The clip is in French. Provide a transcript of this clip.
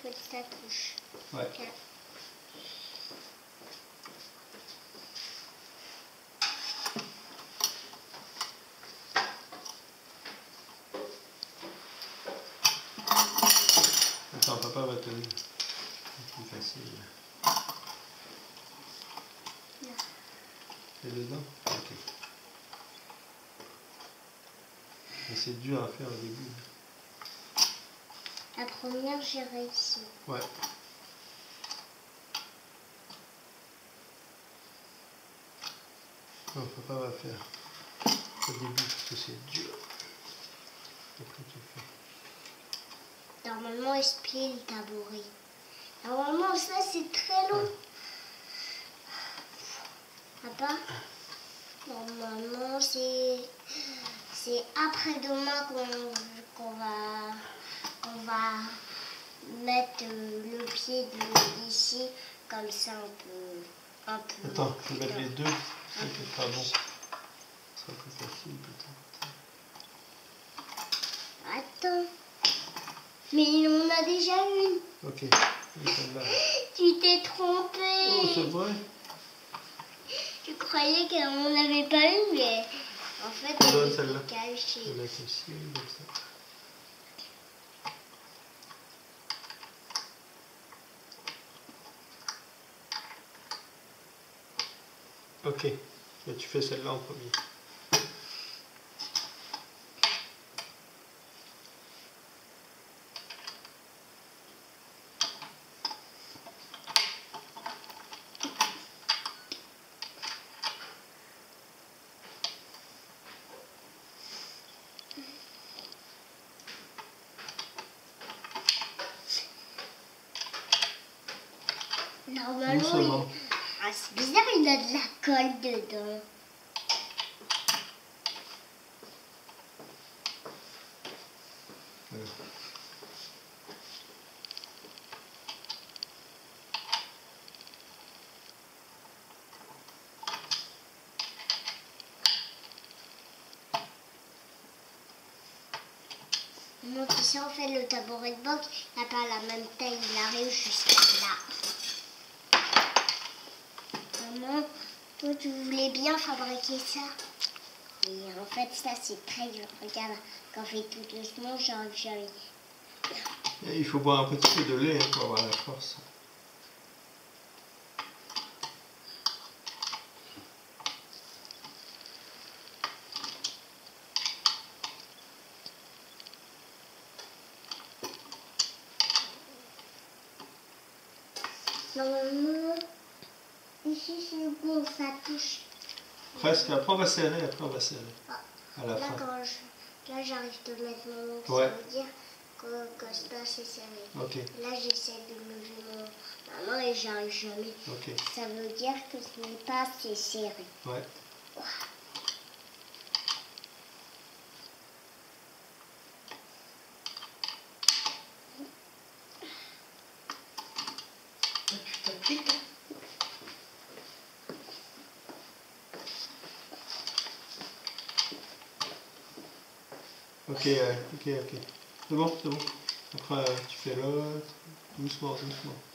faut que ça touche. Ouais. Okay. Attends, papa va te donner. C'est plus facile. Non. C'est dedans? Ok. Mais c'est dur à faire au début. La première, j'ai réussi. Ouais. Non, papa va faire au début parce que c'est dur. Après tu fais. Normalement, il se plie le tabouret. Normalement, ça, c'est très long. Papa, normalement, c'est après-demain qu'on va mettre le pied ici, comme ça, un peu. Attends, je vais mettre les deux. Ça c'est pas bon. Ce sera plus facile peut-être. Attends. Mais on a déjà une. Ok. Celle-là. Tu t'es trompé. Oh, c'est vrai? Je croyais qu'on n'avait pas une, mais en fait, elle est cachée. Je vais mettre ici, comme ça. Ok. Et tu fais celle-là en premier. Normalement, c'est bizarre, il a de la colle dedans. Moi, tu sais, en fait, le tabouret de boxe n'a pas la même taille, il arrive jusqu'à là. Maman, toi, tu voulais bien fabriquer ça. Et en fait, ça, c'est très dur. Regarde, quand on fait tout doucement, j'arrive. Et il faut boire un petit peu de lait pour avoir la force. Normalement, ici, c'est bon, ça touche. Presque, après on va serrer, Ah, à la fin. Là, j'arrive de mettre mon ongle, Ouais. ça veut dire que ça, c'est serré. Ok. Là, j'essaie de lever ma main et j'arrive jamais. Ok. Ça veut dire que ce n'est pas assez serré. Ouais. Ok, ok. C'est bon, c'est bon. Après, tu fais l'autre. Doucement, doucement.